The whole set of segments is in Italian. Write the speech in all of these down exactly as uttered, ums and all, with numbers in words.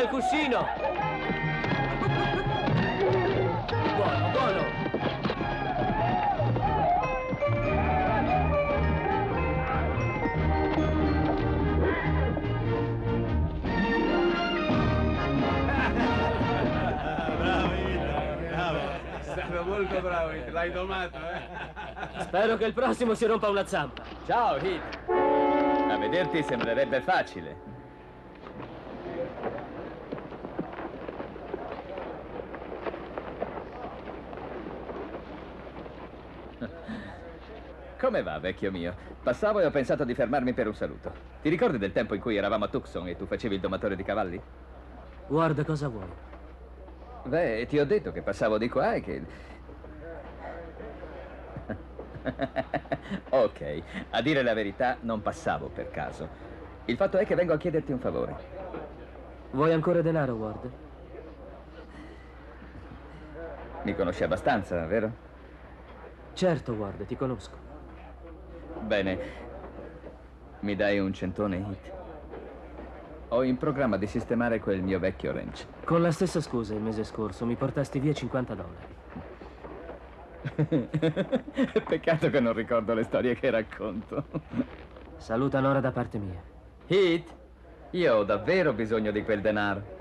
Bel cuscino! Buono, buono! Bravo, molto bravo, l'hai domato, eh? Spero che il prossimo si rompa una zampa. Ciao, Heath. A vederti sembrerebbe facile. Come va, vecchio mio? Passavo e ho pensato di fermarmi per un saluto. Ti ricordi del tempo in cui eravamo a Tucson e tu facevi il domatore di cavalli? Guarda cosa vuoi. Beh, ti ho detto che passavo di qua e che... Ok, a dire la verità non passavo per caso. Il fatto è che vengo a chiederti un favore. Vuoi ancora denaro, Ward? Mi conosci abbastanza, vero? Certo, Ward, ti conosco. Bene. Mi dai un centone, Heath? Ho in programma di sistemare quel mio vecchio ranch. Con la stessa scusa il mese scorso mi portasti via cinquanta dollari. Peccato che non ricordo le storie che racconto. Saluta Nora da parte mia. Heath, io ho davvero bisogno di quel denaro.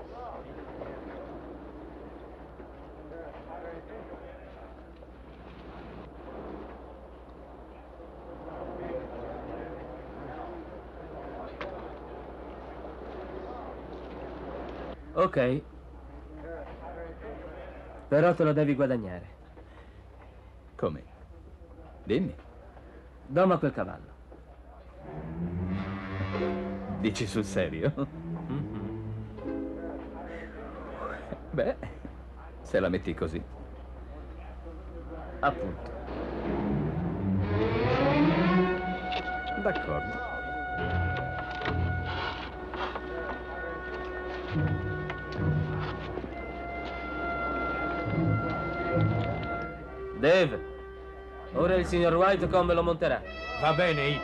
Ok. Però te lo devi guadagnare. Come? Dimmi. Doma quel cavallo. Dici sul serio? Mm-hmm. Beh, se la metti così. Appunto. D'accordo. Dave, ora il signor White come lo monterà. Va bene, Heath.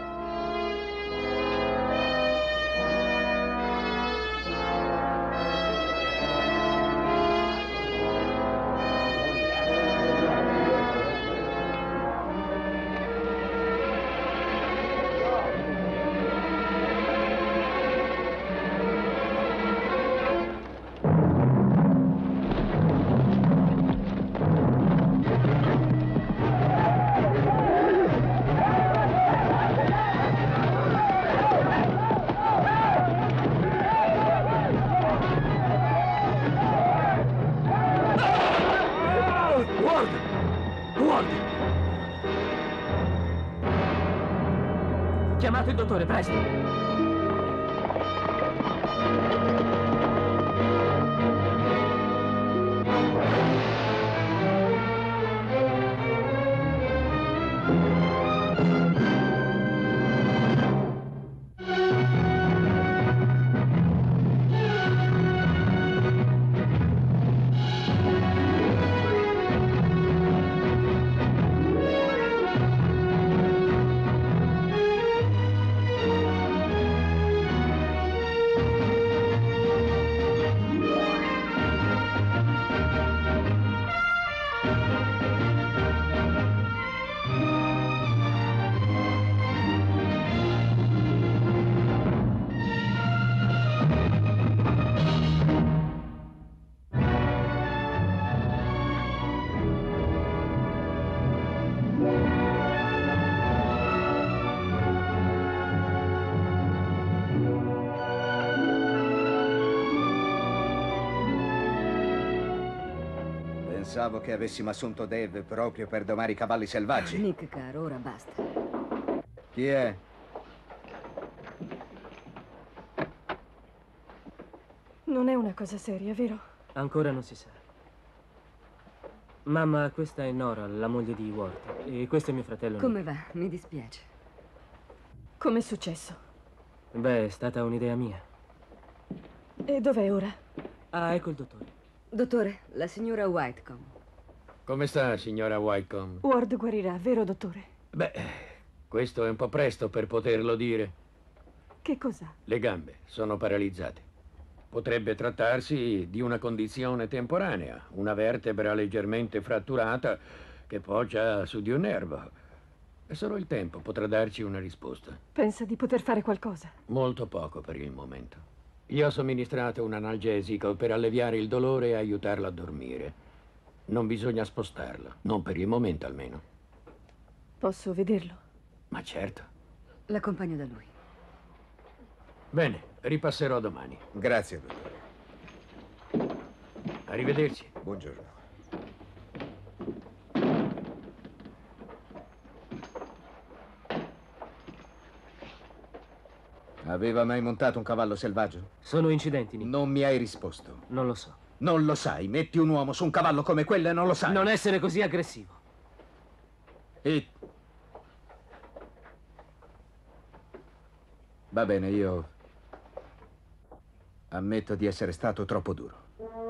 Chiamate il dottore, presto! Pensavo che avessimo assunto Dave proprio per domare i cavalli selvaggi. Nick, caro, ora basta. Chi è? Non è una cosa seria, vero? Ancora non si sa. Mamma, questa è Nora, la moglie di Ward. E questo è mio fratello. Come Nick. va? Mi dispiace. Com'è successo? Beh, è stata un'idea mia. E dov'è ora? Ah, ecco il dottore. Dottore, la signora Whitecombe. Come sta, signora Whitecombe? Ward guarirà, vero, dottore? Beh, questo è un po' presto per poterlo dire. Che cos'ha? Le gambe sono paralizzate. Potrebbe trattarsi di una condizione temporanea, una vertebra leggermente fratturata che poggia su di un nervo. E solo il tempo potrà darci una risposta. Pensa di poter fare qualcosa? Molto poco per il momento. Gli ho somministrato un analgesico per alleviare il dolore e aiutarla a dormire. Non bisogna spostarla, non per il momento almeno. Posso vederlo? Ma certo. L'accompagno da lui. Bene, ripasserò domani. Grazie, dottore. Arrivederci. Buongiorno. Aveva mai montato un cavallo selvaggio? Sono incidenti, Nick. Non mi hai risposto. Non lo so. Non lo sai. Metti un uomo su un cavallo come quello e non lo sai. Non essere così aggressivo. E... Va bene, io... ammetto di essere stato troppo duro.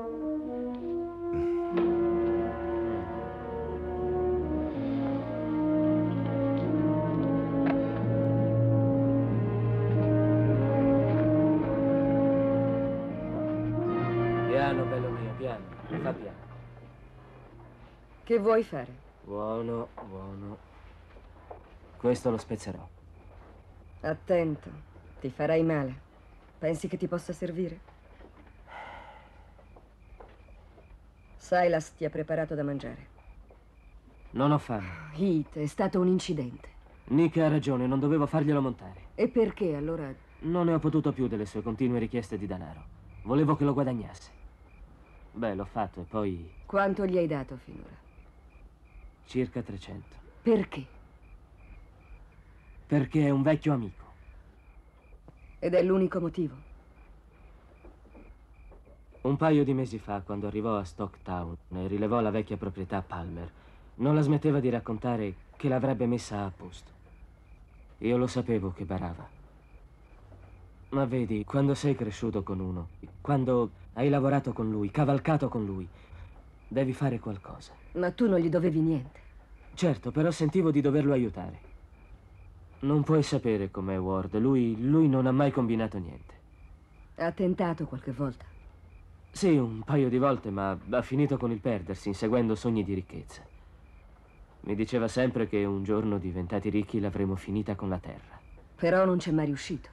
Piano, bello mio, piano. Fa piano. Che vuoi fare? Buono, buono. Questo lo spezzerò. Attento, ti farai male. Pensi che ti possa servire? Silas ti ha preparato da mangiare. Non ho fame. Heath, è stato un incidente. Nick ha ragione, non dovevo farglielo montare. E perché allora? Non ne ho potuto più delle sue continue richieste di denaro. Volevo che lo guadagnasse. Beh, l'ho fatto e poi... Quanto gli hai dato finora? circa trecento. Perché? Perché è un vecchio amico. Ed è l'unico motivo? Un paio di mesi fa, quando arrivò a Stocktown e rilevò la vecchia proprietà Palmer, non la smetteva di raccontare che l'avrebbe messa a posto. Io lo sapevo che barava. Ma vedi, quando sei cresciuto con uno, quando hai lavorato con lui, cavalcato con lui, devi fare qualcosa. Ma tu non gli dovevi niente. Certo, però sentivo di doverlo aiutare. Non puoi sapere com'è Ward. Lui, lui non ha mai combinato niente. Ha tentato qualche volta. Sì, un paio di volte, ma ha finito con il perdersi, inseguendo sogni di ricchezza. Mi diceva sempre che un giorno, diventati ricchi, l'avremmo finita con la terra. Però non c'è mai riuscito.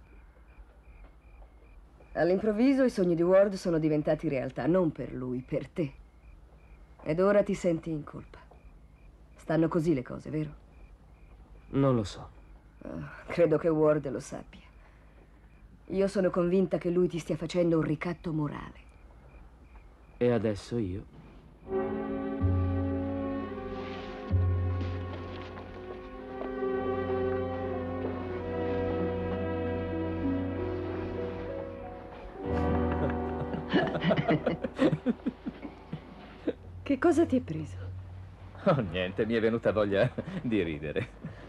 All'improvviso i sogni di Ward sono diventati realtà, non per lui, per te. Ed ora ti senti in colpa. Stanno così le cose, vero? Non lo so. Oh, credo che Ward lo sappia. Io sono convinta che lui ti stia facendo un ricatto morale. E adesso io? Che cosa ti è preso? Oh, niente, mi è venuta voglia di ridere.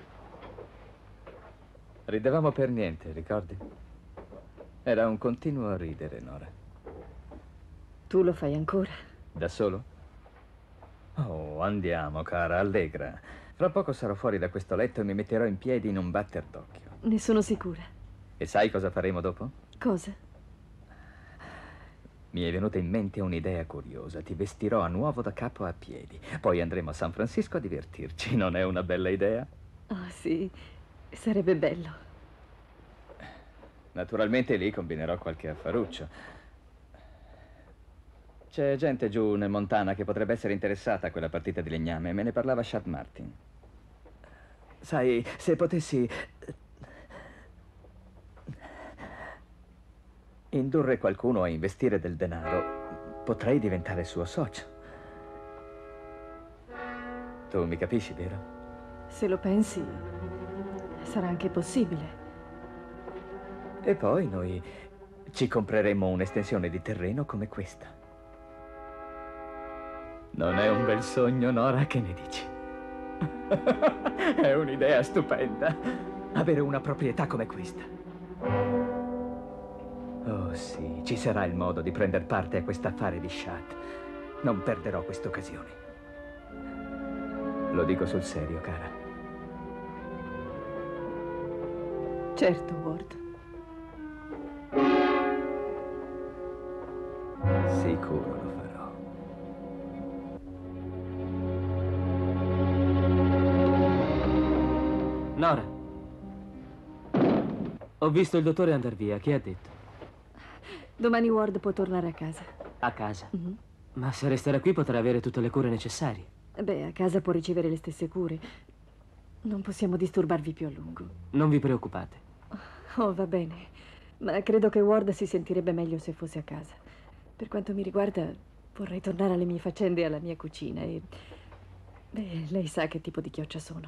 Ridevamo per niente, ricordi? Era un continuo ridere, Nora. Tu lo fai ancora? Da solo? Oh, andiamo, cara, allegra. Fra poco sarò fuori da questo letto e mi metterò in piedi in un batter d'occhio. Ne sono sicura. E sai cosa faremo dopo? Cosa? Mi è venuta in mente un'idea curiosa. Ti vestirò a nuovo da capo a piedi. Poi andremo a San Francisco a divertirci. Non è una bella idea? Oh, sì. Sarebbe bello. Naturalmente lì combinerò qualche affaruccio. C'è gente giù nel Montana che potrebbe essere interessata a quella partita di legname. Me ne parlava Shad Martin. Sai, se potessi indurre qualcuno a investire del denaro, potrei diventare suo socio. Tu mi capisci, vero? Se lo pensi, sarà anche possibile. E poi noi ci compreremo un'estensione di terreno come questa. Non è un bel sogno, Nora? Che ne dici? È un'idea stupenda. Avere una proprietà come questa. Oh sì, ci sarà il modo di prendere parte a quest'affare di Shad. Non perderò quest'occasione. Lo dico sul serio, cara. Certo, Ward. sicuro lo farò. Nora, ho visto il dottore andar via. Che ha detto? Domani Ward può tornare a casa. A casa? Mhm. Ma se resterà qui potrà avere tutte le cure necessarie. Beh, a casa può ricevere le stesse cure. Non possiamo disturbarvi più a lungo. Non vi preoccupate. Oh, va bene. Ma credo che Ward si sentirebbe meglio se fosse a casa. Per quanto mi riguarda, vorrei tornare alle mie faccende e alla mia cucina e... Beh, lei sa che tipo di chioccia sono.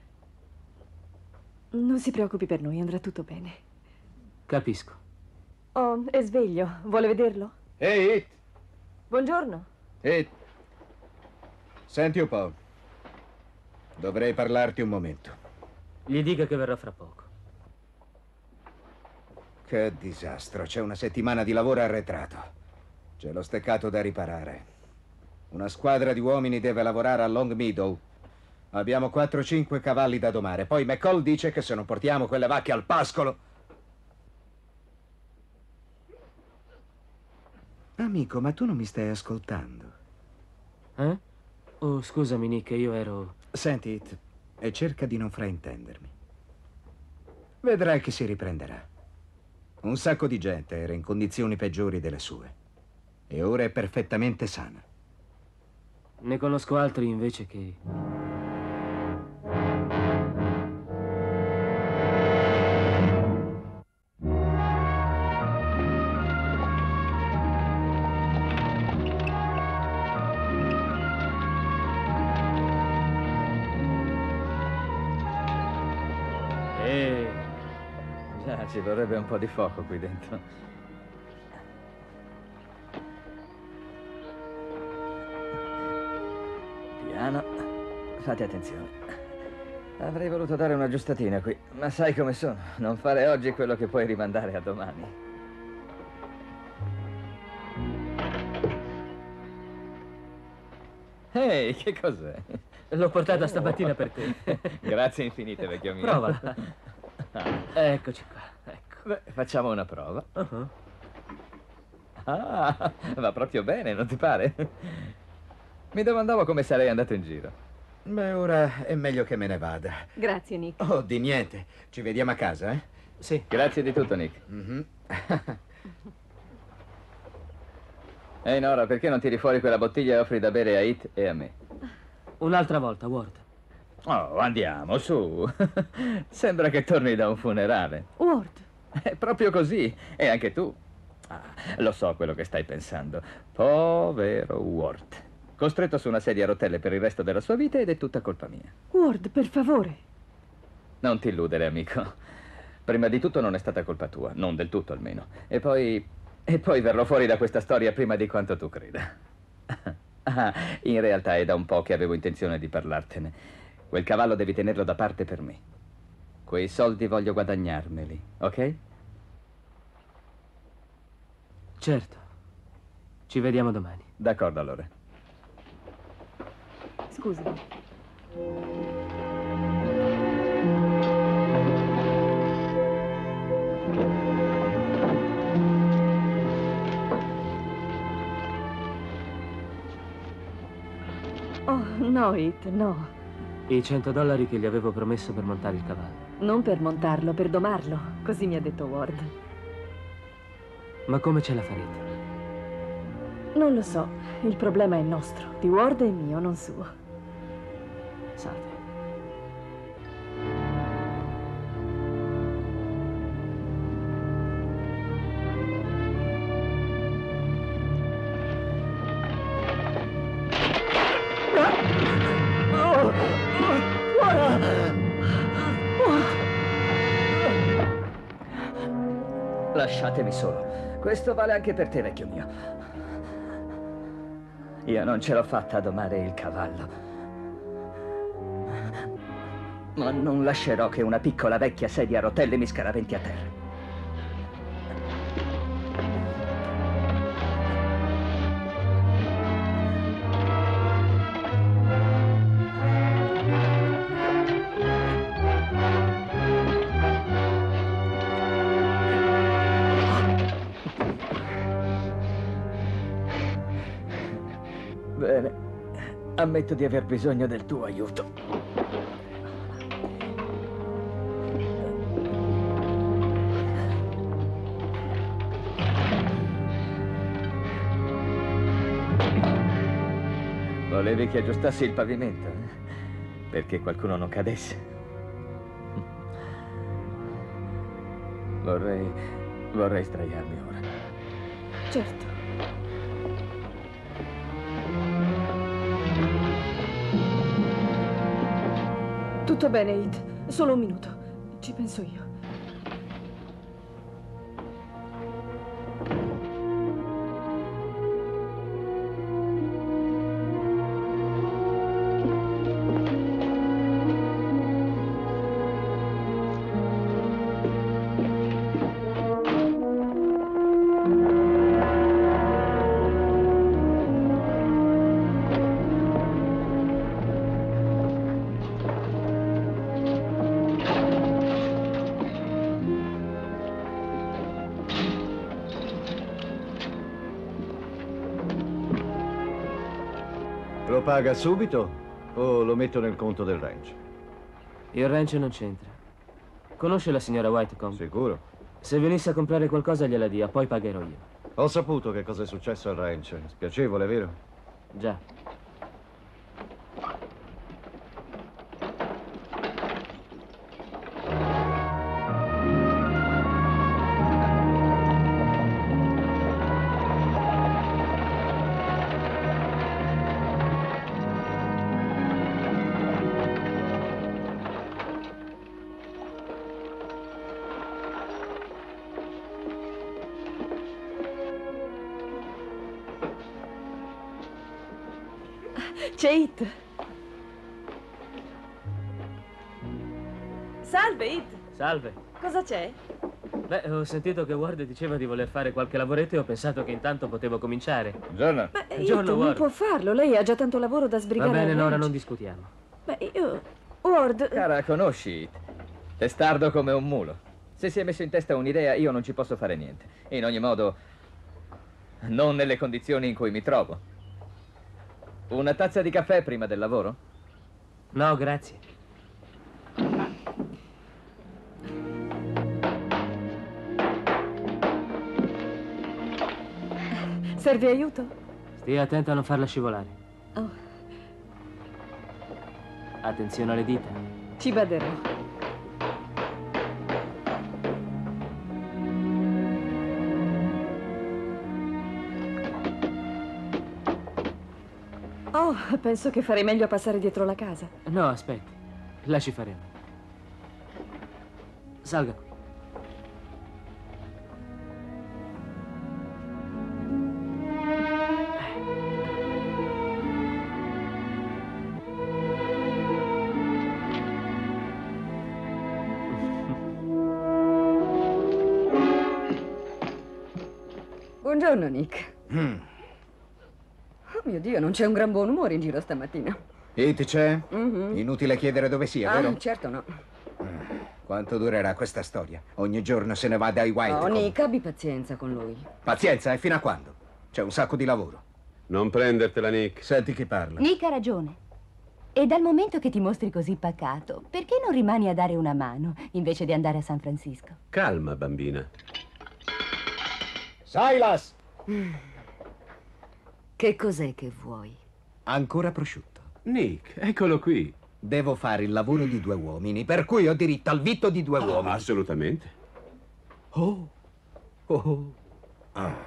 Non si preoccupi per noi, andrà tutto bene. Capisco. Oh, è sveglio. Vuole vederlo? Ehi, It! Buongiorno. It! Senti un po'. Dovrei parlarti un momento. Gli dica che verrà fra poco. Che disastro. C'è una settimana di lavoro arretrato. C'è lo steccato da riparare. Una squadra di uomini deve lavorare a Long Meadow. Abbiamo quattro cinque cavalli da domare. Poi McCall dice che se non portiamo quelle vacche al pascolo... Amico, ma tu non mi stai ascoltando? Eh? Oh, scusami, Nick, io ero... Senti, It, e cerca di non fraintendermi. Vedrai che si riprenderà. Un sacco di gente era in condizioni peggiori delle sue. E ora è perfettamente sana. Ne conosco altri invece che... E... Già, ci vorrebbe un po' di fuoco qui dentro. Piano. Fate attenzione. Avrei voluto dare una giustatina qui, ma sai come sono. Non fare oggi quello che puoi rimandare a domani. Ehi, che cos'è? L'ho portata stamattina per te. Grazie infinite, vecchio mio. Provala. Eccoci qua, ecco. Beh, facciamo una prova. Uh-huh. Ah, va proprio bene, non ti pare? Mi domandavo come sarei andato in giro. Beh, ora è meglio che me ne vada. Grazie, Nick. Oh, di niente. Ci vediamo a casa, eh? Sì. Grazie di tutto, Nick. Mhm. Ehi, Nora, perché non tiri fuori quella bottiglia e offri da bere a It e a me? Un'altra volta, Ward. Oh, andiamo, su. Sembra che torni da un funerale. Ward. È proprio così. E anche tu. Ah, lo so quello che stai pensando. Povero Ward. Costretto su una sedia a rotelle per il resto della sua vita ed è tutta colpa mia. Ward, per favore. Non ti illudere, amico. Prima di tutto non è stata colpa tua, non del tutto almeno. E poi... e poi verrò fuori da questa storia prima di quanto tu creda. Ah, in realtà è da un po' che avevo intenzione di parlartene. Quel cavallo devi tenerlo da parte per me. Quei soldi voglio guadagnarmeli, ok? Certo. Ci vediamo domani. D'accordo, allora. Scusami. Oh, no, It, no. I cento dollari che gli avevo promesso per montare il cavallo. Non per montarlo, per domarlo. Così mi ha detto Ward. Ma come ce la farete? Non lo so. Il problema è nostro. Di Ward e mio, non suo. Salve. Lasciatemi solo. Questo vale anche per te, vecchio mio. Io non ce l'ho fatta a domare il cavallo. Ma non lascerò che una piccola vecchia sedia a rotelle mi scaraventi a terra. ammetto di aver bisogno del tuo aiuto. Volevi che aggiustassi il pavimento, eh? Perché qualcuno non cadesse. Vorrei... vorrei sdraiarmi ora. Certo. Tutto bene, Heath. Solo un minuto. Ci penso io. Lo paga subito o lo metto nel conto del ranch? Il ranch non c'entra. Conosce la signora Whitecomb? Sicuro. Se venisse a comprare qualcosa gliela dia, poi pagherò io. Ho saputo che cosa è successo al ranch. Spiacevole, vero? Già. C'è Heath. Salve, Heath. Salve. Cosa c'è? Beh, ho sentito che Ward diceva di voler fare qualche lavoretto e ho pensato che intanto potevo cominciare. Buongiorno. Ma Heath Buongiorno, non Ward. può farlo. Lei ha già tanto lavoro da Va sbrigare. bene, al Nora, ranch. non discutiamo. Beh, io... Ward... Cara, conosci Heath. Testardo come un mulo. Se si è messo in testa un'idea, io non ci posso fare niente. In ogni modo, non nelle condizioni in cui mi trovo. Una tazza di caffè prima del lavoro? No, grazie. Serve aiuto? Stia attento a non farla scivolare. Oh, Attenzione alle dita. ci baderò. Oh, penso che farei meglio a passare dietro la casa. No, aspetti. La ci faremo. Salga qui. Buongiorno, Nick. Mm. Oh mio Dio, non c'è un gran buon umore in giro stamattina. Heath c'è? Mhm. Inutile chiedere dove sia, Ah, vero? certo no. Quanto durerà questa storia? Ogni giorno se ne va dai Oh, Whitecomb. Nick, abbi pazienza con lui. Pazienza, e fino a quando? C'è un sacco di lavoro. Non prendertela, Nick. Senti chi parla. Nick ha ragione. E dal momento che ti mostri così pacato, perché non rimani a dare una mano invece di andare a San Francisco? Calma, bambina. Silas! Che cos'è che vuoi? Ancora prosciutto. Nick, eccolo qui. Devo fare il lavoro di due uomini, per cui ho diritto al vitto di due Oh, uomini. assolutamente. Oh. Oh. Ah.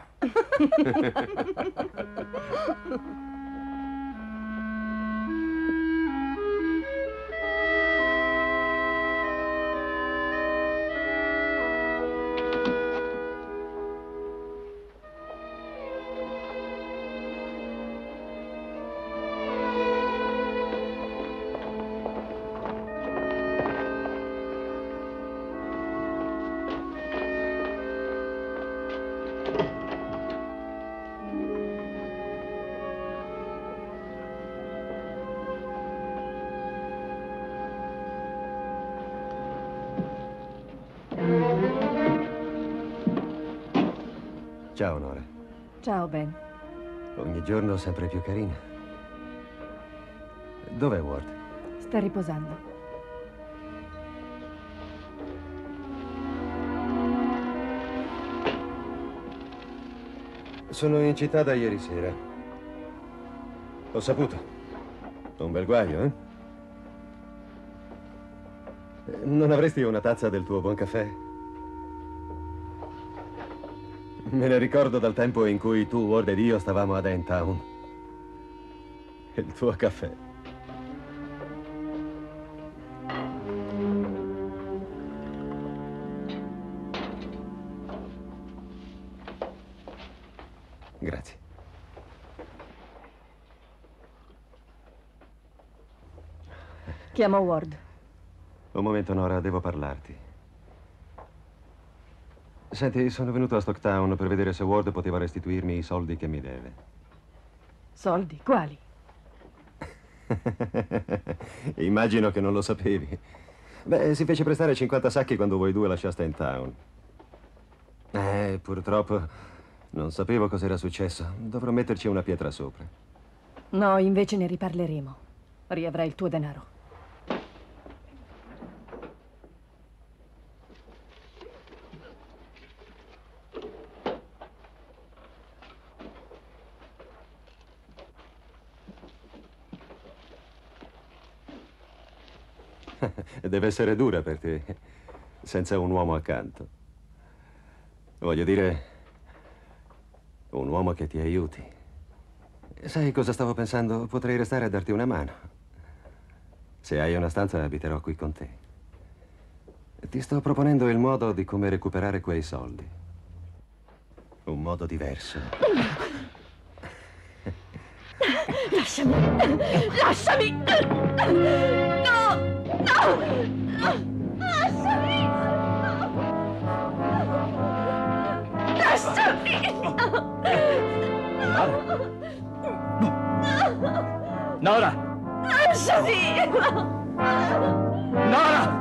Ciao, Nora. Ciao, Ben. Ogni giorno sempre più carina. Dov'è Ward? Sta riposando. Sono in città da ieri sera. Ho saputo. Un bel guaio, eh? Non avresti una tazza del tuo buon caffè? Me ne ricordo dal tempo in cui tu, Ward ed io stavamo ad Endtown. Il tuo caffè. Grazie. Chiamo Ward. Un momento, Nora, devo parlarti. Senti, sono venuto a Stocktown per vedere se Ward poteva restituirmi i soldi che mi deve. Soldi? Quali? Immagino che non lo sapevi. Beh, si fece prestare cinquanta sacchi quando voi due lasciaste in town. Eh, purtroppo non sapevo cos'era successo. Dovrò metterci una pietra sopra. No, invece ne riparleremo. Riavrai il tuo denaro. Deve essere dura per te, senza un uomo accanto. Voglio dire, un uomo che ti aiuti. Sai cosa stavo pensando? Potrei restare a darti una mano. Se hai una stanza, abiterò qui con te. Ti sto proponendo il modo di come recuperare quei soldi. Un modo diverso. Lasciami! Lasciami! No! No! Lasciami! Lasciami! Nora! Nora! Lasciami! Nora!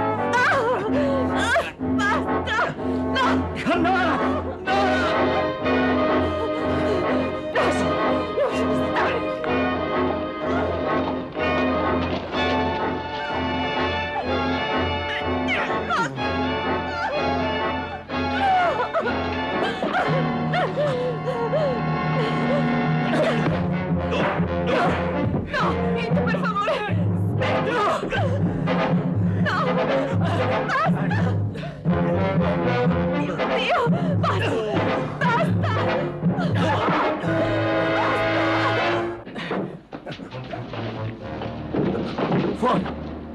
Basta! No! Nora! Nora! No, Pete, per favore! Aspetta! No! Basta! Dio, Dio! Basta! Basta! Fuori!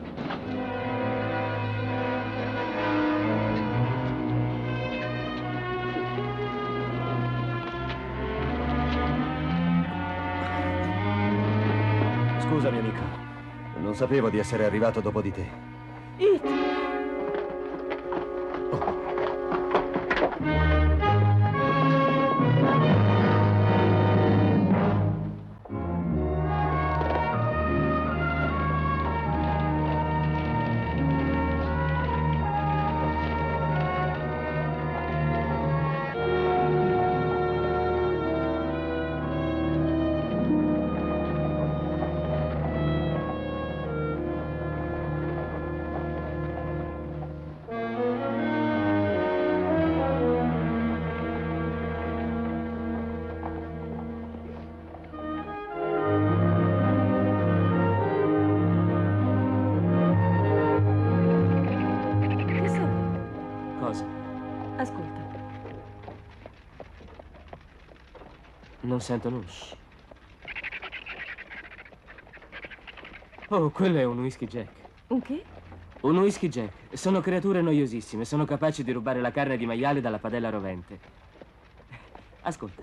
Scusami, amico. Non sapevo di essere arrivato dopo di te. It! Ascolta. Non sento nulla. Oh, quello è un whisky jack. Un che? Un whisky jack. Sono creature noiosissime. Sono capaci di rubare la carne di maiale dalla padella rovente. Ascolta.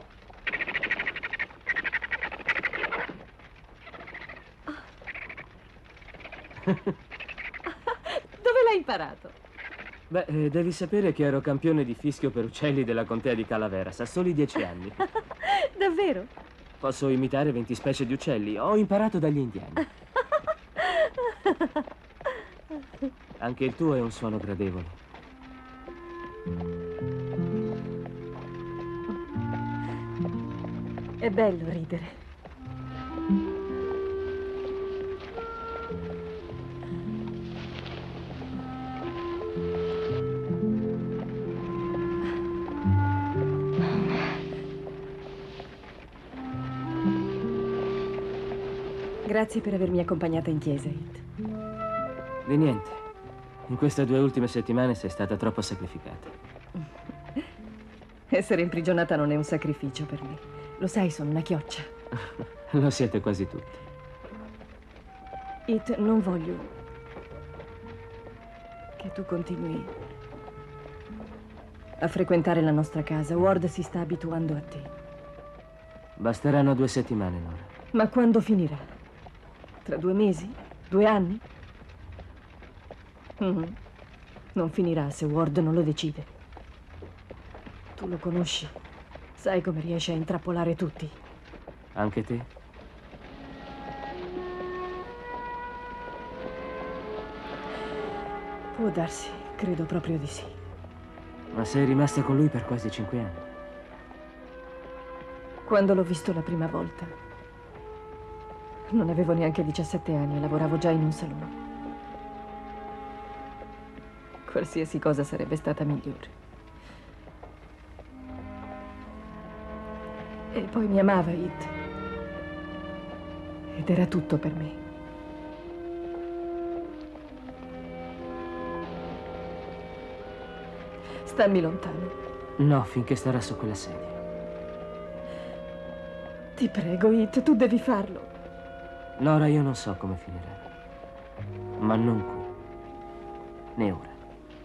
Dove l'hai imparato? Beh, eh, devi sapere che ero campione di fischio per uccelli della contea di Calaveras a soli dieci anni. Davvero? Posso imitare venti specie di uccelli. Ho imparato dagli indiani. Anche il tuo è un suono gradevole. È bello ridere. Grazie per avermi accompagnata in chiesa, Heath. Di niente. In queste due ultime settimane sei stata troppo sacrificata. Essere imprigionata non è un sacrificio per me. Lo sai, sono una chioccia. Lo siete quasi tutti. Heath, non voglio che tu continui a frequentare la nostra casa. Ward si sta abituando a te. Basteranno due settimane, Nora. Ma quando finirà? Tra due mesi? Due anni? Mm-hmm. Non finirà se Ward non lo decide. Tu lo conosci. Sai come riesce a intrappolare tutti. Anche te? Può darsi, credo proprio di sì. Ma sei rimasta con lui per quasi cinque anni. Quando l'ho visto la prima volta, non avevo neanche diciassette anni e lavoravo già in un salone. Qualsiasi cosa sarebbe stata migliore. E poi mi amava, Heath. Ed era tutto per me. Stammi lontano. No, finché starà su quella sedia. Ti prego, Heath, tu devi farlo. Nora, io non so come finirà. Ma non qui. Né ora.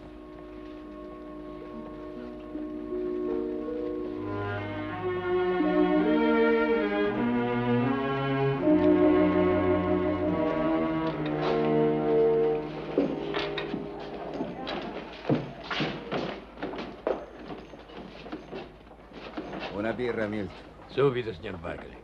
Una birra, Milt. Subito, signor Barkley.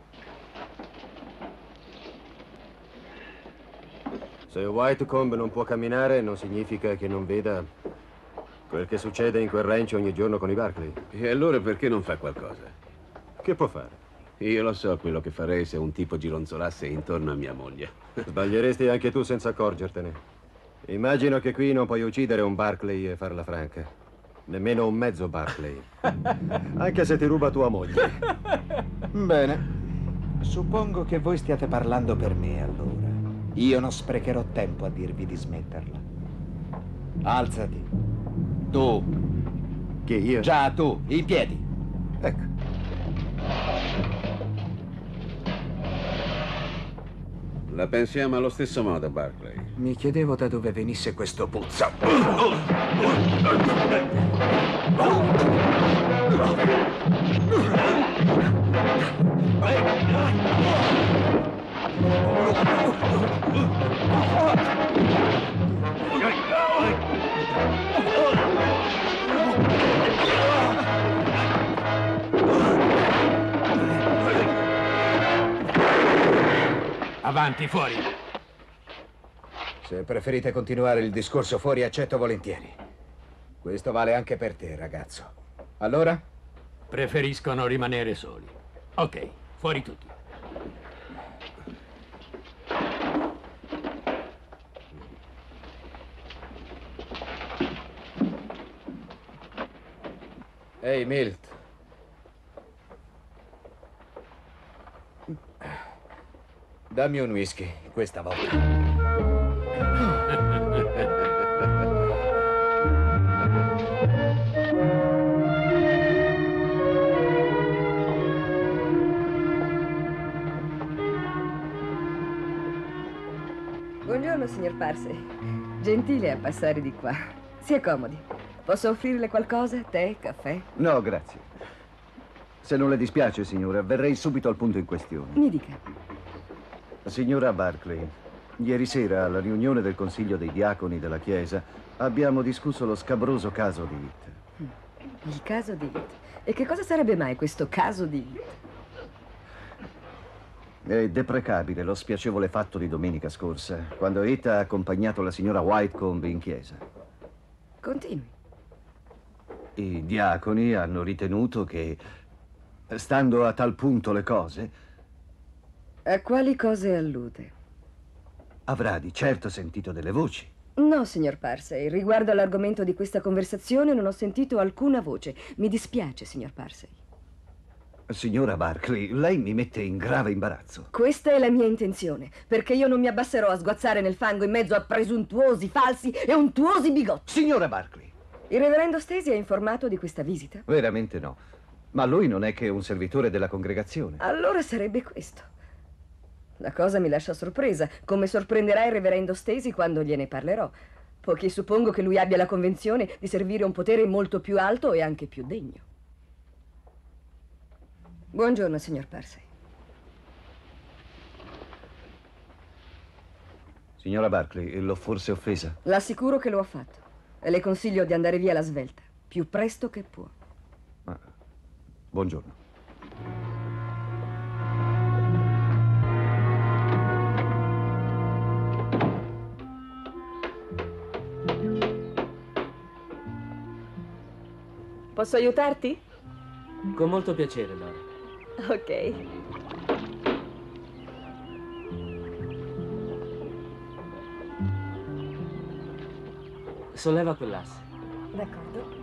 Se Whitecomb non può camminare, non significa che non veda quel che succede in quel ranch ogni giorno con i Barkley. E allora perché non fa qualcosa? Che può fare? Io lo so quello che farei se un tipo gironzolasse intorno a mia moglie. Sbaglieresti anche tu senza accorgertene. Immagino che qui non puoi uccidere un Barkley e farla franca. Nemmeno un mezzo Barkley. Anche se ti ruba tua moglie. Bene. Suppongo che voi stiate parlando per me, allora. Io non sprecherò tempo a dirvi di smetterla. Alzati. Tu. Che io? Già, tu. In piedi. Ecco. La pensiamo allo stesso modo, Barkley. Mi chiedevo da dove venisse questo puzza. Avanti, fuori. Se preferite continuare il discorso fuori, accetto volentieri. Questo vale anche per te, ragazzo. Allora? Preferiscono rimanere soli. Ok, fuori tutti. Ehi, Milt. Dammi un whisky, questa volta. Buongiorno, signor Parse. Gentile a passare di qua. Si accomodi. Posso offrirle qualcosa? Tè, caffè? No, grazie. Se non le dispiace, signora, verrei subito al punto in questione. Mi dica. Signora Barkley, ieri sera alla riunione del Consiglio dei Diaconi della Chiesa abbiamo discusso lo scabroso caso di Heath. Il caso di Heath? E che cosa sarebbe mai questo caso di Heath? È deprecabile lo spiacevole fatto di domenica scorsa, quando Heath ha accompagnato la signora Whitecomb in chiesa. Continui. I diaconi hanno ritenuto che, stando a tal punto le cose... A quali cose allude? Avrà di certo sentito delle voci. No, signor Parsey. Riguardo all'argomento di questa conversazione non ho sentito alcuna voce. Mi dispiace, signor Parsey. Signora Barclay, lei mi mette in grave imbarazzo. Questa è la mia intenzione, perché io non mi abbasserò a sguazzare nel fango in mezzo a presuntuosi, falsi e untuosi bigotti. Signora Barclay! Il reverendo Stasi ha informato di questa visita? Veramente no. Ma lui non è che un servitore della congregazione. Allora sarebbe questo. La cosa mi lascia sorpresa, come sorprenderà il reverendo Stasi quando gliene parlerò, poiché suppongo che lui abbia la convinzione di servire un potere molto più alto e anche più degno. Buongiorno, signor Parsley. Signora Barclay, l'ho forse offesa? L'assicuro che lo ho fatto e le consiglio di andare via alla svelta, più presto che può. Ah, buongiorno. Posso aiutarti? Con molto piacere, Laura. Ok. Solleva quell'asse. D'accordo.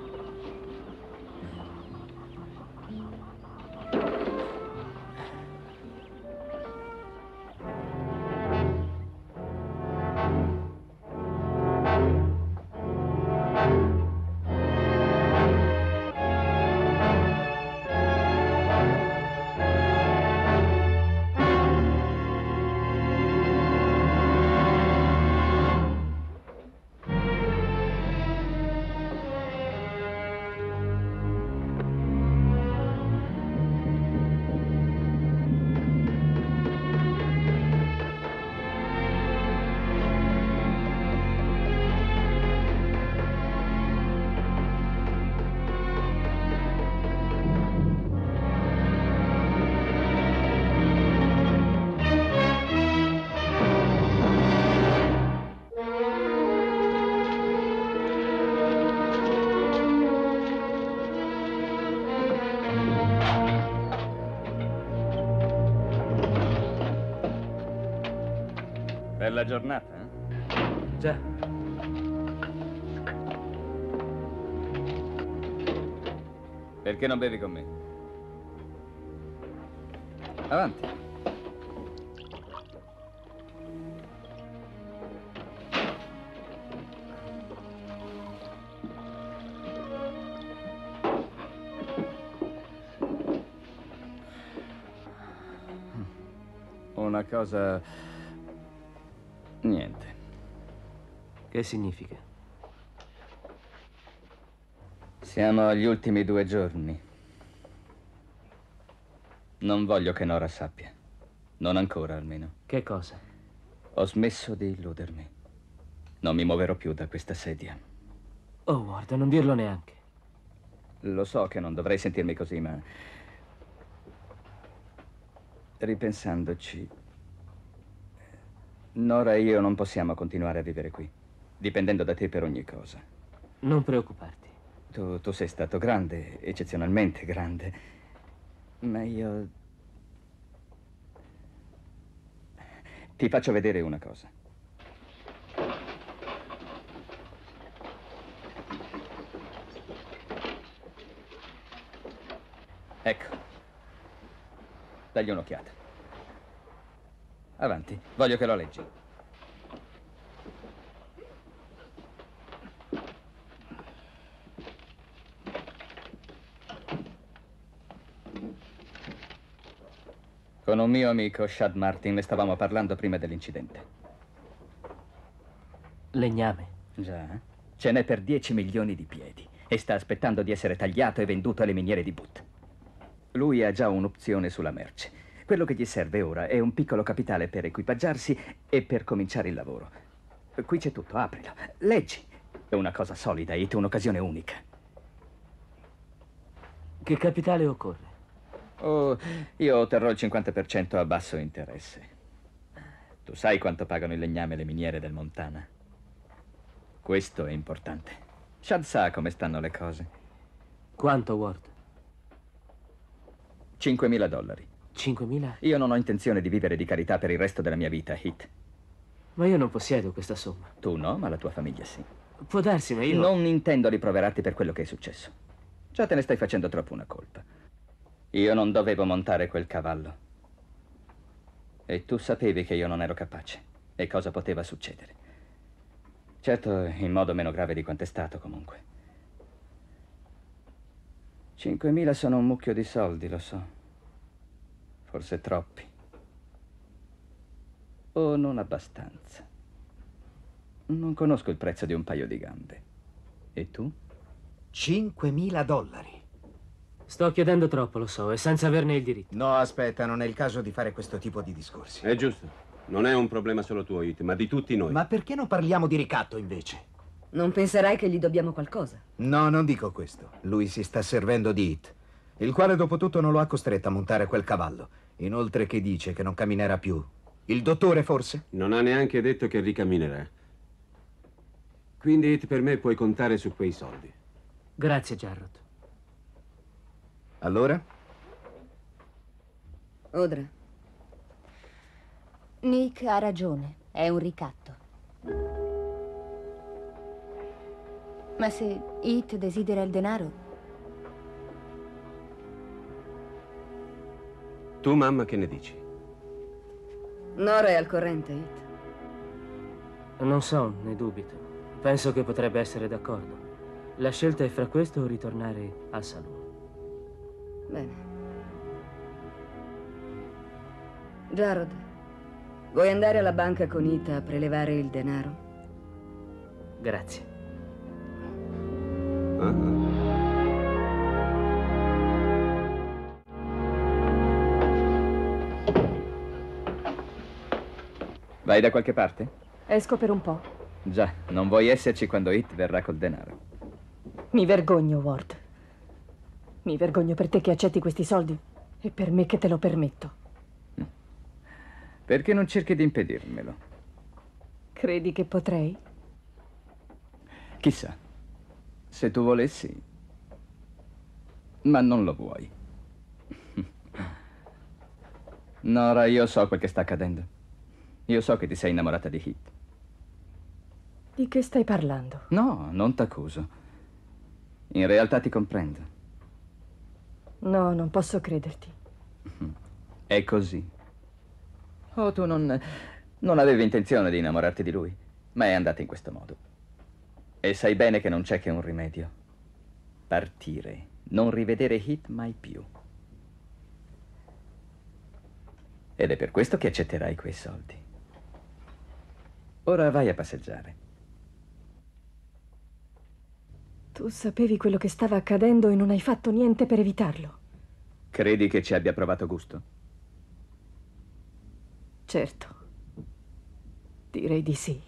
Bella giornata, eh? Già. Perché non bevi con me? Avanti. Una cosa... Niente. Che significa? Siamo agli ultimi due giorni. Non voglio che Nora sappia. Non ancora, almeno. Che cosa? Ho smesso di illudermi. Non mi muoverò più da questa sedia. Oh, guarda, non dirlo neanche. Lo so che non dovrei sentirmi così, ma... ripensandoci... Nora e io non possiamo continuare a vivere qui, dipendendo da te per ogni cosa. Non preoccuparti. Tu, tu sei stato grande, eccezionalmente grande, ma io... Ti faccio vedere una cosa. Ecco. Dagli un'occhiata. Avanti, voglio che lo leggi. Con un mio amico, Shad Martin, ne stavamo parlando prima dell'incidente. Legname. Già, ce n'è per dieci milioni di piedi e sta aspettando di essere tagliato e venduto alle miniere di Butte. Lui ha già un'opzione sulla merce. Quello che gli serve ora è un piccolo capitale per equipaggiarsi e per cominciare il lavoro. Qui c'è tutto, aprilo. Leggi. È una cosa solida, Heath, un'occasione unica. Che capitale occorre? Oh, io otterrò il cinquanta per cento a basso interesse. Tu sai quanto pagano il legname le miniere del Montana? Questo è importante. Shad sa come stanno le cose. Quanto, Ward? cinquemila dollari. cinquemila? Io non ho intenzione di vivere di carità per il resto della mia vita, Heath. Ma io non possiedo questa somma. Tu no, ma la tua famiglia sì. Può darsi, ma io... Non intendo riproverarti per quello che è successo. Già te ne stai facendo troppo una colpa. Io non dovevo montare quel cavallo. E tu sapevi che io non ero capace. E cosa poteva succedere. Certo, in modo meno grave di quanto è stato, comunque. Cinquemila sono un mucchio di soldi, lo so. Forse troppi. O non abbastanza. Non conosco il prezzo di un paio di gambe. E tu? cinquemila dollari. Sto chiedendo troppo, lo so, e senza averne il diritto. No, aspetta, non è il caso di fare questo tipo di discorsi. È giusto. Non è un problema solo tuo, Heath, ma di tutti noi. Ma perché non parliamo di ricatto, invece? Non penserai che gli dobbiamo qualcosa? No, non dico questo. Lui si sta servendo di Heath, il quale dopo tutto non lo ha costretto a montare quel cavallo. Inoltre che dice che non camminerà più. Il dottore, forse? Non ha neanche detto che ricamminerà. Quindi, Heath, per me puoi contare su quei soldi. Grazie, Jarrod. Allora? Audra. Nick ha ragione, è un ricatto. Ma se Heath desidera il denaro? Tu, mamma, che ne dici? Nora è al corrente, Heath. Non so, ne dubito. Penso che potrebbe essere d'accordo. La scelta è fra questo o ritornare al saloon. Bene. Jarrod, vuoi andare alla banca con Heath a prelevare il denaro? Grazie. Ah. Vai da qualche parte? Esco per un po'. Già, non vuoi esserci quando Heath verrà col denaro. Mi vergogno, Ward. Mi vergogno per te che accetti questi soldi e per me che te lo permetto. Perché non cerchi di impedirmelo? Credi che potrei? Chissà. Se tu volessi. Ma non lo vuoi. Nora, io so quel che sta accadendo. Io so che ti sei innamorata di Heath. Di che stai parlando? No, non t'accuso. In realtà ti comprendo. No, non posso crederti. È così. Oh, tu non, non avevi intenzione di innamorarti di lui, ma è andata in questo modo. E sai bene che non c'è che un rimedio. Partire, non rivedere Heath mai più. Ed è per questo che accetterai quei soldi. Ora vai a passeggiare. Tu sapevi quello che stava accadendo e non hai fatto niente per evitarlo. Credi che ci abbia provato gusto? Certo. Direi di sì.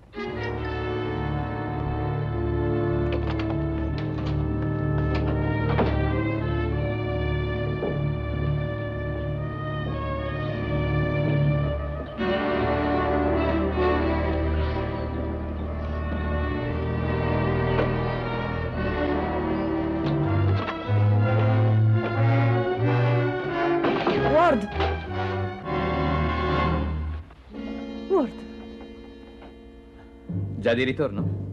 Ward! Ward! Già di ritorno?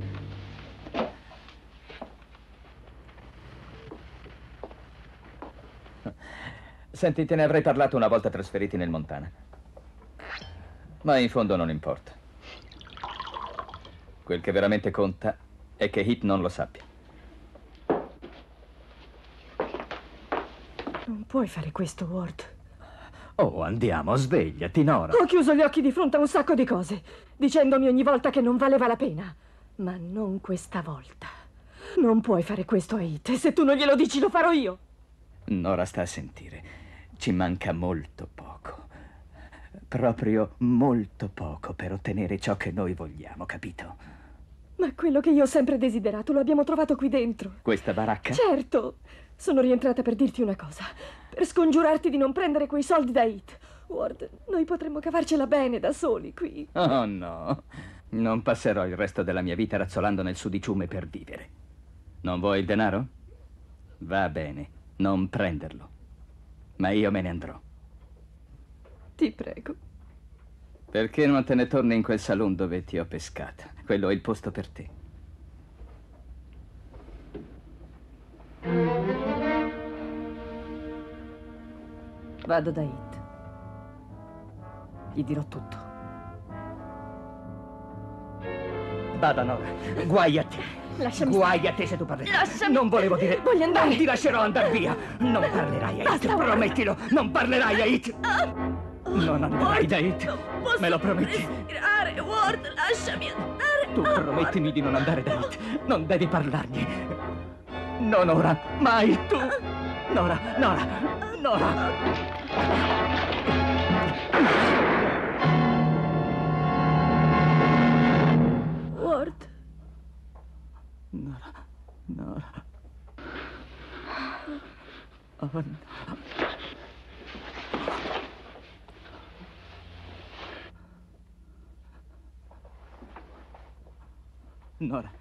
Senti, te ne avrei parlato una volta trasferiti nel Montana. Ma in fondo non importa. Quel che veramente conta è che Heath non lo sappia. Non puoi fare questo, Ward. Oh, andiamo, svegliati, Nora. Ho chiuso gli occhi di fronte a un sacco di cose, dicendomi ogni volta che non valeva la pena. Ma non questa volta. Non puoi fare questo a Heath, e se tu non glielo dici lo farò io. Nora, sta a sentire. Ci manca molto poco. Proprio molto poco per ottenere ciò che noi vogliamo, capito? Ma quello che io ho sempre desiderato lo abbiamo trovato qui dentro. Questa baracca? Certo. Sono rientrata per dirti una cosa. Per scongiurarti di non prendere quei soldi da Heath. Ward, noi potremmo cavarcela bene da soli qui. Oh no. Non passerò il resto della mia vita razzolando nel sudiciume per vivere. Non vuoi il denaro? Va bene, non prenderlo. Ma io me ne andrò. Ti prego. Perché non te ne torni in quel saloon dove ti ho pescata? Quello è il posto per te. Vado da Heath. Gli dirò tutto. Vada, Nora. Guai a te. Lasciami Guai stare. a te se tu parlerai. Lasciami. Non volevo dire... Voglio andare. Non ti lascerò andare via. Non parlerai a Heath. Basta. Promettilo. Non parlerai a Heath. Non andrai da Heath. Posso Me lo prometti? respirare, Ward, lasciami andare. Tu promettimi di non andare da Heath. Non devi parlargli. Non ora. Mai tu. Nora, Nora, Nora. Ward. Nora, Nora. Oh, no. Nora.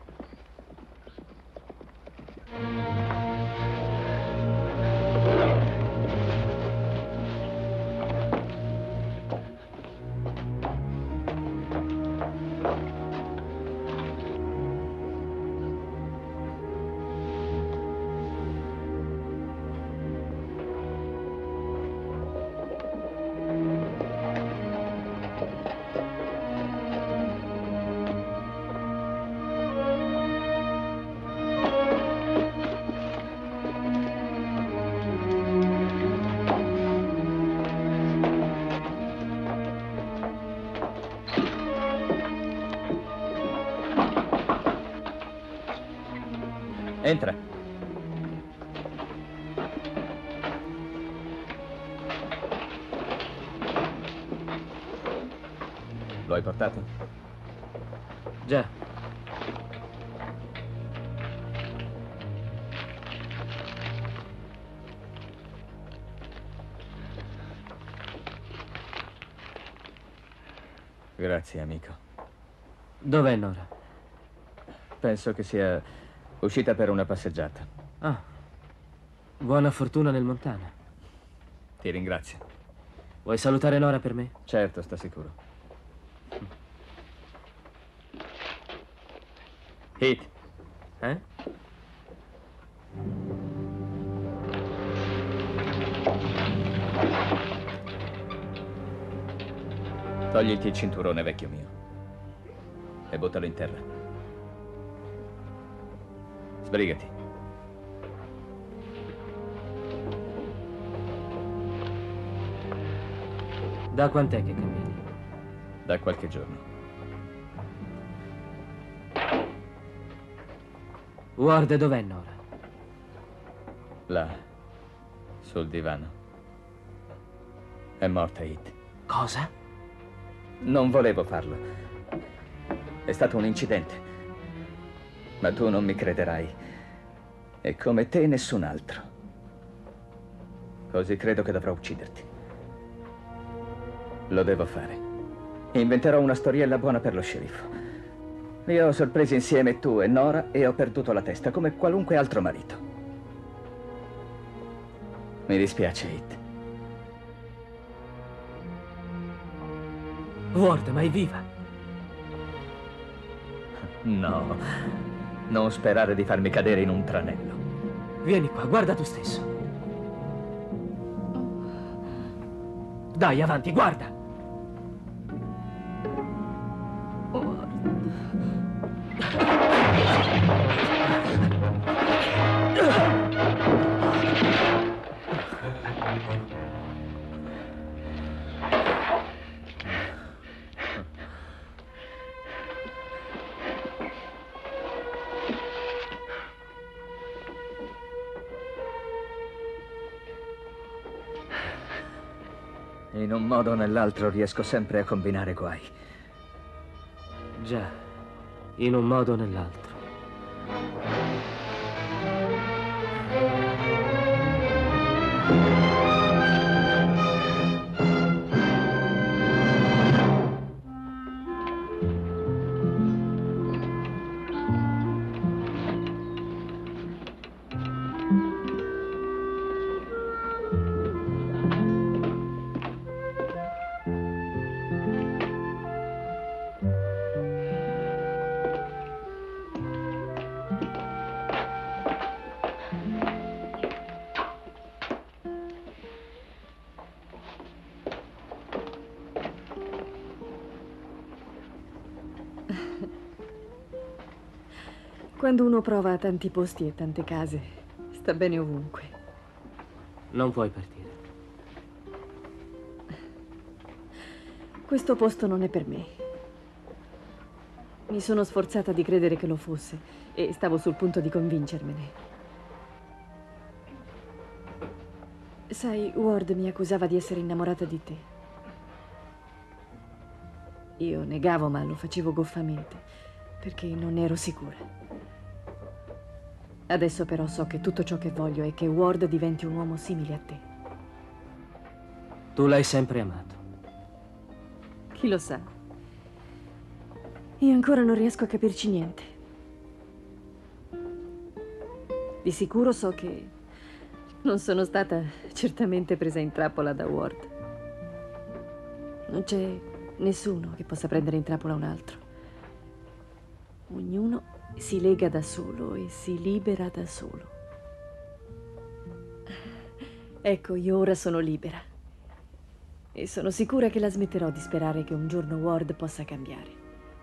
Entra. Lo hai portato? Già. Grazie, amico. Dov'è Nora? Penso che sia uscita per una passeggiata. Ah. Buona fortuna nel Montana. Ti ringrazio. Vuoi salutare Nora per me? Certo, sta sicuro. Heath. Eh? Togliti il cinturone, vecchio mio. E buttalo in terra. Sbrigati. Da quant'è che cammini? Da qualche giorno. Ward, dov'è Nora? Là, sul divano. È morta, Heath. Cosa? Non volevo farlo. È stato un incidente. Ma tu non mi crederai. E come te nessun altro. Così credo che dovrò ucciderti. Lo devo fare. Inventerò una storiella buona per lo sceriffo. Li ho sorpresi insieme tu e Nora e ho perduto la testa come qualunque altro marito. Mi dispiace, Heath. Ward, ma è viva? No, non sperare di farmi cadere in un tranello. Vieni qua, guarda tu stesso. Dai, avanti, guarda. In un modo o nell'altro riesco sempre a combinare guai. Già, in un modo o nell'altro. Quando uno prova tanti posti e tante case, sta bene ovunque. Non puoi partire. Questo posto non è per me. Mi sono sforzata di credere che lo fosse e stavo sul punto di convincermene. Sai, Ward mi accusava di essere innamorata di te. Io negavo, ma lo facevo goffamente, perché non ero sicura. Adesso però so che tutto ciò che voglio è che Ward diventi un uomo simile a te. Tu l'hai sempre amato. Chi lo sa? Io ancora non riesco a capirci niente. Di sicuro so che non sono stata certamente presa in trappola da Ward. Non c'è nessuno che possa prendere in trappola un altro. Ognuno si lega da solo e si libera da solo. Ecco, io ora sono libera. E sono sicura che la smetterò di sperare che un giorno Ward possa cambiare.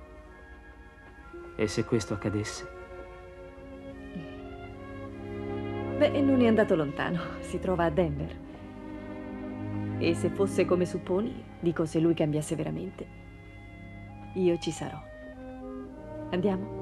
E se questo accadesse? Beh, non è andato lontano. Si trova a Denver. E se fosse come supponi, dico se lui cambiasse veramente, io ci sarò. Andiamo?